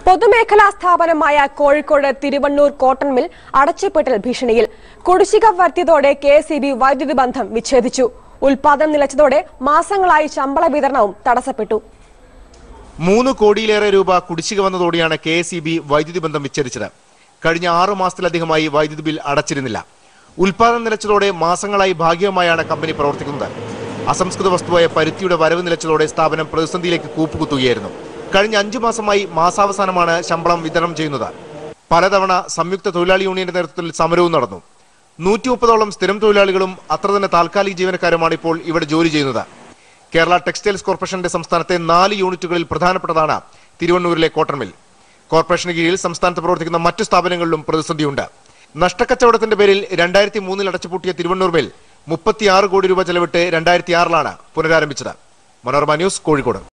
പൊതുമേഖലാ സ്ഥാപനമായ Kozhikode Thiruvannur cotton mill അടച്ചുപൂട്ടൽ ഭീഷണിയിൽ കുടിശ്ശിക വരുത്തിയതോടെ കെഎസ്ഇബി വൈദ്യുതി ബന്ധം വിച്ഛേദിച്ചു. ഉൽപാദനം നിലച്ചതോടെ മാസങ്ങളായി ശമ്പള വിതരണവും തടസ്സപ്പെട്ടു. 3 കോടിയിലേറെ രൂപ കുടിശ്ശിക വന്നതോടെയാണ് കെഎസ്ഇബി വൈദ്യുതി ബന്ധം വിച്ഛേദിച്ചത്. കഴിഞ്ഞ 6 മാസത്തിലധികമായി വൈദ്യുതി ബിൽ അടച്ചിരുന്നില്ല. ഉൽപാദനം നിലച്ചതോടെ മാസങ്ങളായി ഭാഗികമായാണ് കമ്പനി പ്രവർത്തിക്കുന്നത്. അസംസ്കൃത വസ്തുവായ പരുത്തിയുടെ വരവ് നിലച്ചതോടെ സ്ഥാപനം പ്രതിസന്ധിയിലേക്ക് കൂപ്പുകുത്തുകയായിരുന്നു. കഴിഞ്ഞ 5 മാസമായി മാസാവസാനമാണ് ശമ്പളം വിതരണം ചെയ്യുന്നത്. പലതവണ സംയുക്ത തൊഴിലാളി യൂണിയന്റെ നേതൃത്വത്തിൽ സമരവും നടന്നു. 130ഓളം സ്ഥിരം തൊഴിലാളികളും അത്ര തന്നെ താൽക്കാലിക ജീവനക്കാരുമാണ് ഇപ്പോൾ ഇവിടെ ജോലി ചെയ്യുന്നത്. കേരള ടെക്സ്റ്റൈൽസ് കോർപ്പറേഷന്റെ സംസ്ഥാനത്തെ 4 യൂണിറ്റുകളിൽ പ്രധാനപ്പെട്ടതാണ് തിരുവണ്ണൂരിലെ കോട്ടൺ മിൽ. കോർപ്പറേഷന് കീഴിൽ സംസ്ഥാനത്ത് പ്രവർത്തിക്കുന്ന മറ്റു സ്ഥാപനങ്ങളിലും പ്രതിസന്ധിയുണ്ട്. നഷ്ടക്കച്ചവടത്തിന്റെ പേരിൽ 2003 അടച്ചുപൂട്ടിയ തിരുവണ്ണൂർ മിൽ 36 കോടി രൂപ ചെലവിട്ട് 2006 പുനരാരംഭിച്ചത്. മനോരമ ന്യൂസ്, കോഴിക്കോട്.